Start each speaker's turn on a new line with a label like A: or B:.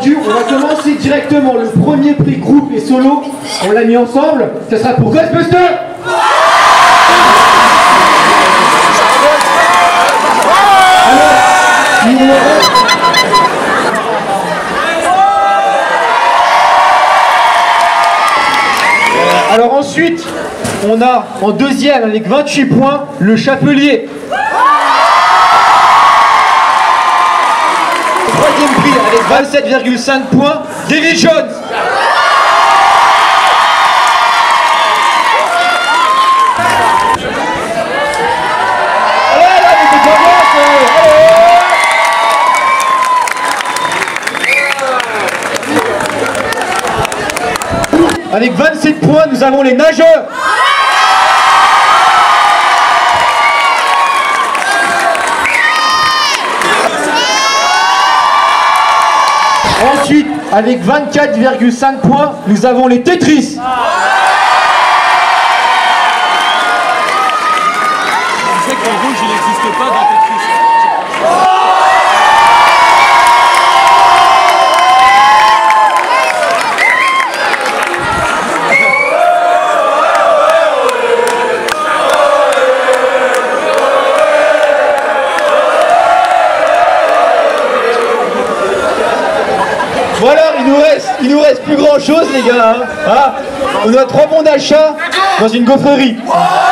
A: rendu. On va commencer directement. Le premier prix groupe et solo, on l'a mis ensemble. Ça sera pour Ghostbusters. Alors ensuite, on a en deuxième avec 28 points le Chapelier. Troisième prix avec 27,5 points, David Jones. Avec 27 points, nous avons les nageurs. Ensuite, avec 24,5 points, nous avons les Tetris.
B: Tu sais que le rouge, il n'existe pas dans Tetris.
A: Voilà, il nous reste plus grand chose les gars. Hein. On a 3 bons d'achat dans une gaufrerie.